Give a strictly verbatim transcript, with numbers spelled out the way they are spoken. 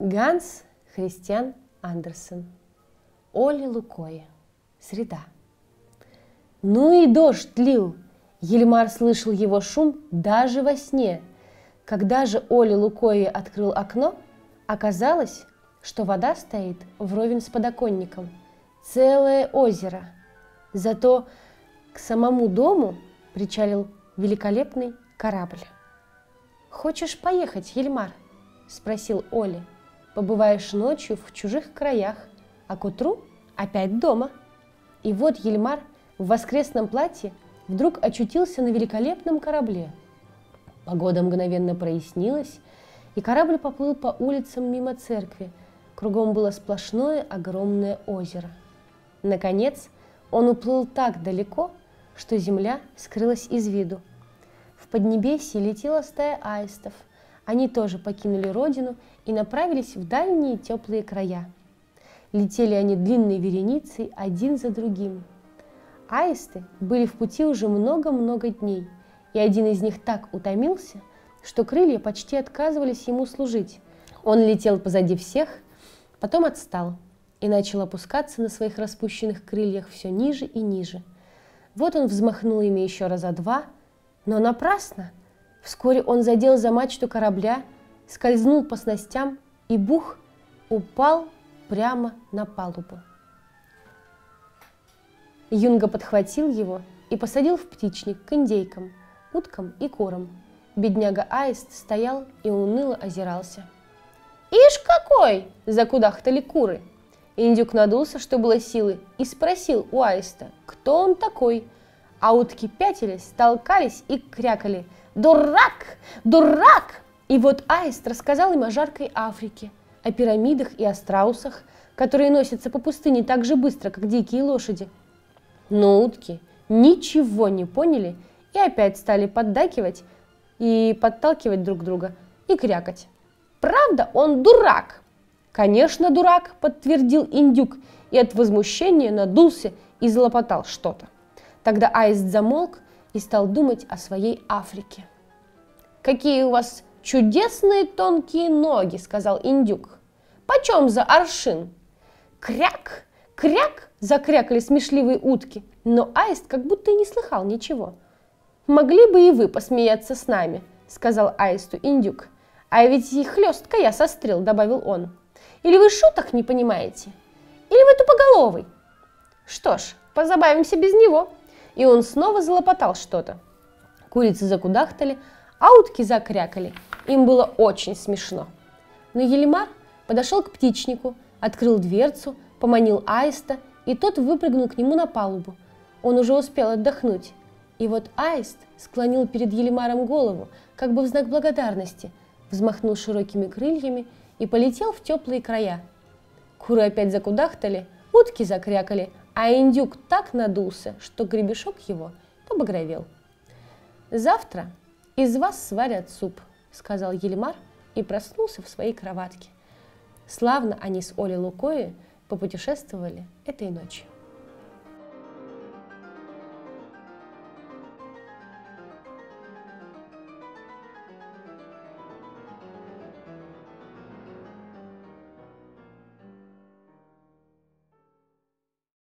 Ганс Христиан Андерсен. Оле Лукойе. Среда. Ну и дождь лил. Ельмар слышал его шум даже во сне. Когда же Оле Лукойе открыл окно, оказалось, что вода стоит вровень с подоконником. Целое озеро. Зато к самому дому причалил великолепный корабль. «Хочешь поехать, Ельмар?» – спросил Оле. «Побываешь ночью в чужих краях, а к утру опять дома». И вот Ельмар в воскресном платье вдруг очутился на великолепном корабле. Погода мгновенно прояснилась, и корабль поплыл по улицам мимо церкви. Кругом было сплошное огромное озеро. Наконец он уплыл так далеко, что земля скрылась из виду. В поднебесье летела стая аистов. Они тоже покинули родину и направились в дальние теплые края. Летели они длинной вереницей один за другим. Аисты были в пути уже много-много дней, и один из них так утомился, что крылья почти отказывались ему служить. Он летел позади всех, потом отстал и начал опускаться на своих распущенных крыльях все ниже и ниже. Вот он взмахнул ими еще раза два, но напрасно. Вскоре он задел за мачту корабля, скользнул по снастям и, бух, упал прямо на палубу. Юнга подхватил его и посадил в птичник к индейкам, уткам и курам. Бедняга Аист стоял и уныло озирался. «Ишь какой!» – закудахтали куры. Индюк надулся, что было силы, и спросил у Аиста, кто он такой. А утки пятились, толкались и крякали: «Дурак! Дурак!» И вот Аист рассказал им о жаркой Африке, о пирамидах и о страусах, которые носятся по пустыне так же быстро, как дикие лошади. Но утки ничего не поняли и опять стали поддакивать и подталкивать друг друга и крякать. «Правда, он дурак!» «Конечно, дурак!» – подтвердил индюк и от возмущения надулся и залопотал что-то. Тогда Аист замолк и стал думать о своей Африке. «Какие у вас чудесные тонкие ноги!» – сказал индюк. «Почем за аршин?» «Кряк! Кряк!» – закрякали смешливые утки, но Аист как будто и не слыхал ничего. «Могли бы и вы посмеяться с нами», – сказал Аисту индюк. «А ведь и хлестко я сострил», – добавил он. «Или вы шуток не понимаете? Или вы тупоголовый? Что ж, позабавимся без него». И он снова залопотал что-то. Курицы закудахтали, а утки закрякали. Им было очень смешно. Но Ельмар подошел к птичнику, открыл дверцу, поманил Аиста, и тот выпрыгнул к нему на палубу. Он уже успел отдохнуть. И вот Аист склонил перед Ельмаром голову, как бы в знак благодарности, взмахнул широкими крыльями и полетел в теплые края. Куры опять закудахтали, утки закрякали, а индюк так надулся, что гребешок его побагровел. «Завтра из вас сварят суп», — сказал Ельмар и проснулся в своей кроватке. Славно они с Олей Лукойе попутешествовали этой ночью.